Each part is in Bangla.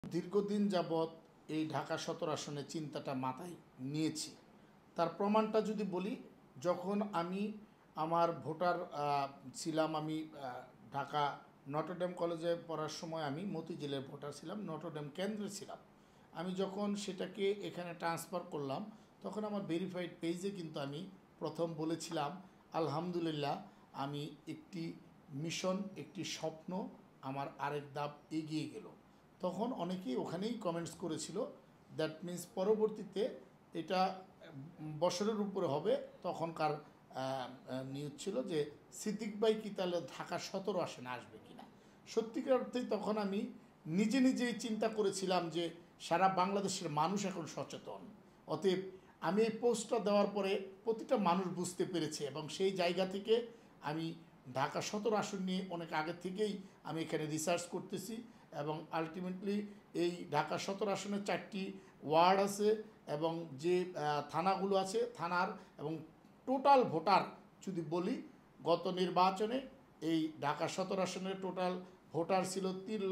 দীর্ঘদিন যাবৎ এই ঢাকা ১৭ আসনে চিন্তাটা মাথায় নিয়েছি। তার প্রমাণটা যদি বলি, যখন আমি আমার ভোটার ছিলাম, আমি ঢাকা নটরডেম কলেজে পড়ার সময় আমি মতিঝিলের ভোটার ছিলাম, নটরডেম কেন্দ্রে ছিলাম। আমি যখন সেটাকে এখানে ট্রান্সফার করলাম, তখন আমার ভেরিফাইড পেজে কিন্তু আমি প্রথম বলেছিলাম, আলহামদুলিল্লাহ, আমি একটি মিশন, একটি স্বপ্ন আমার আরেক ধাপ এগিয়ে গেল। তখন অনেকেই ওখানেই কমেন্টস করেছিল, দ্যাট মিন্স পরবর্তীতে এটা বছরের উপরে হবে। তখনকার নিউজ ছিল যে সিদ্দিক ভাই কি তাহলে ঢাকা ১৭ আসনে আসবে কিনা। সত্যিকার অর্থেই তখন আমি নিজেই চিন্তা করেছিলাম যে সারা বাংলাদেশের মানুষ এখন সচেতন, অতএব আমি এই পোস্টটা দেওয়ার পরে প্রতিটা মানুষ বুঝতে পেরেছে, এবং সেই জায়গা থেকে আমি ঢাকা ১৭ আসন নিয়ে অনেক আগে থেকেই আমি এখানে রিসার্চ করতেছি, এবং আলটিমেটলি এই ঢাকা ১৭ আসনে ৪টি ওয়ার্ড আছে, এবং যে থানাগুলো আছে, থানার এবং টোটাল ভোটার যদি বলি, গত নির্বাচনে এই ঢাকা ১৭ আসনের টোটাল ভোটার ছিল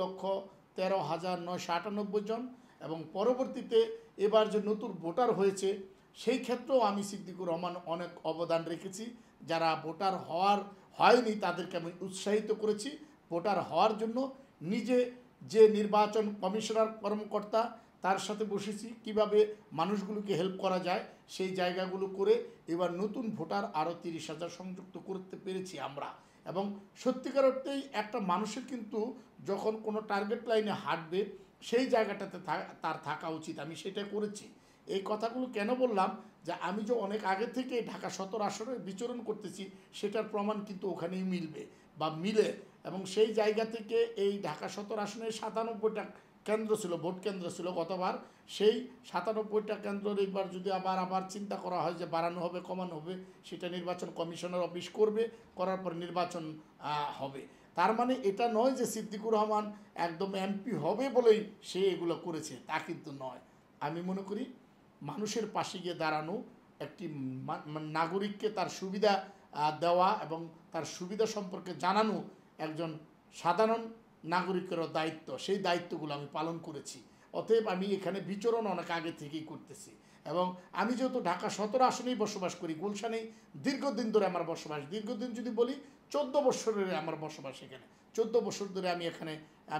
৩,১৩,৯৯৮ জন, এবং পরবর্তীতে এবার যে নতুন ভোটার হয়েছে সেই ক্ষেত্রেও আমি সিদ্দিকুর রহমান অনেক অবদান রেখেছি। যারা ভোটার হয়নি তাদেরকে আমি উৎসাহিত করেছি ভোটার হওয়ার জন্য। নিজে যে নির্বাচন কমিশনার কর্মকর্তা, তার সাথে বসেছি কিভাবে মানুষগুলোকে হেল্প করা যায়, সেই জায়গাগুলো করে এবার নতুন ভোটার আরও ৩০,০০০ সংযুক্ত করতে পেরেছি আমরা। এবং সত্যিকার অর্থেই একটা মানুষের কিন্তু যখন কোনো টার্গেট লাইনে হাঁটবে, সেই জায়গাটাতে তার থাকা উচিত, আমি সেটা করেছি। এই কথাগুলো কেন বললাম, যে আমি যে অনেক আগে থেকে ঢাকা ১৭ আসনে বিচরণ করতেছি, সেটার প্রমাণ কিন্তু ওখানেই মিলবে বা মিলে। এবং সেই জায়গা থেকে এই ঢাকা ১৭ আসনে ৯৭টা কেন্দ্র ছিল, ভোট কেন্দ্র ছিল গতবার। সেই ৯৭টা কেন্দ্রের এইবার যদি আবার চিন্তা করা হয় যে বাড়ানো হবে, কমানো হবে, সেটা নির্বাচন কমিশনার অফিস করবে, করার পর নির্বাচন হবে। তার মানে এটা নয় যে সিদ্দিকুর রহমান একদম এমপি হবে বলেই সে এগুলো করেছে, তা কিন্তু নয়। আমি মনে করি মানুষের পাশে গিয়ে দাঁড়ানো, একটি নাগরিককে তার সুবিধা দেওয়া এবং তার সুবিধা সম্পর্কে জানানো একজন সাধারণ নাগরিকেরও দায়িত্ব, সেই দায়িত্বগুলো আমি পালন করেছি। অতএব আমি এখানে বিচরণ অনেক আগে থেকেই করতেছি। এবং আমি যেহেতু ঢাকা ১৭ আসনেই বসবাস করি, গুলশানেই দীর্ঘদিন ধরে আমার বসবাস, দীর্ঘদিন যদি বলি ১৪ বছরের আমার বসবাস এখানে। ১৪ বছর ধরে আমি এখানে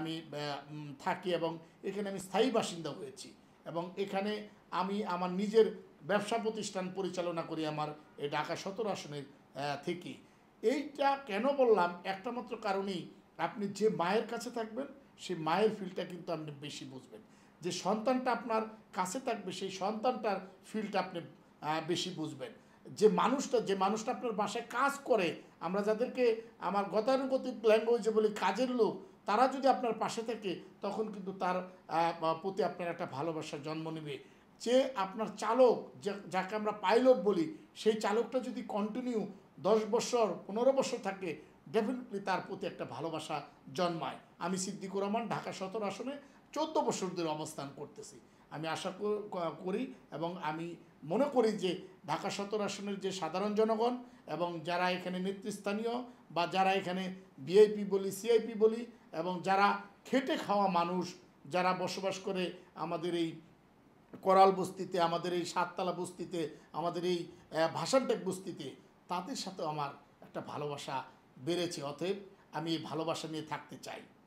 থাকি, এবং এখানে আমি স্থায়ী বাসিন্দা হয়েছি। এবং এখানে আমি আমার নিজের ব্যবসা প্রতিষ্ঠান পরিচালনা করি আমার এই ঢাকা ১৭ আসনের থেকে। এইটা কেন বললাম, একটা মাত্র কারণেই, আপনি যে মায়ের কাছে থাকবেন সেই মায়ের ফিলটা কিন্তু আপনি বেশি বুঝবেন। যে সন্তানটা আপনার কাছে থাকবে সেই সন্তানটার ফিলটা আপনি বেশি বুঝবেন। যে মানুষটা আপনার বাসায় কাজ করে, আমরা যাদেরকে আমার গতানুগতিক ল্যাঙ্গুয়েজে বলি কাজের লোক, তারা যদি আপনার পাশে থাকে, তখন কিন্তু তার প্রতি আপনার একটা ভালোবাসার জন্ম নেবে। যে আপনার চালক, যাকে আমরা পাইলট বলি, সেই চালকটা যদি কন্টিনিউ ১০ বছর ১৫ বছর থাকে, ডেফিনেটলি তার প্রতি একটা ভালোবাসা জন্মায়। আমি সিদ্দিকুর রহমান ঢাকা ১৭ আসনে ১৪ বছর ধরে অবস্থান করতেছি। আমি আশা করি এবং আমি মনে করি যে ঢাকা ১৭ আসনের যে সাধারণ জনগণ এবং যারা এখানে নেতৃস্থানীয়, বা যারা এখানে ভিআইপি বলি, সিআইপি বলি, এবং যারা খেটে খাওয়া মানুষ, যারা বসবাস করে আমাদের এই করাল বস্তিতে, আমাদের এই সাততলা বস্তিতে, আমাদের এই ভাসানটেক বস্তিতে, তাদের সাথে আমার একটা ভালোবাসা বেড়েছে। অতএব আমি এই ভালোবাসা নিয়ে থাকতে চাই।